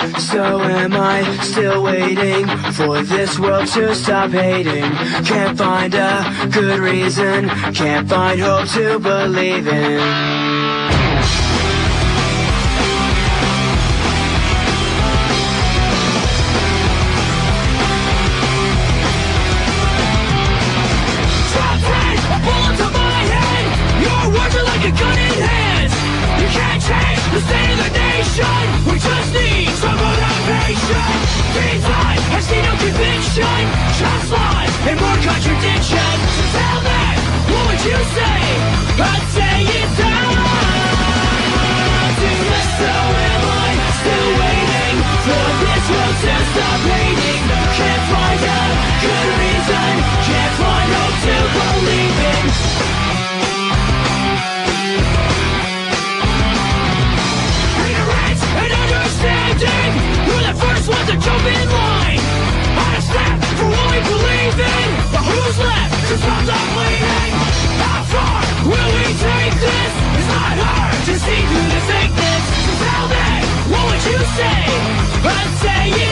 So am I still waiting for this world to stop hating? Can't find a good reason, can't find hope to believe in. A gun in hand, you can't change the state of the nation. We just need some motivation. Meantime, I see no conviction, just lies and more contradiction. So tell me, what would you say? I'd say it's time to live. So am I still waiting for this world to stop hating? Can't find a good reason, can't find hope to believe in. We're the first ones to jump in line, on a step for what we believe in. But who's left to stop the bleeding? How far will we take this? It's not hard to see through the fakeness. So tell me, what would you say? I'd say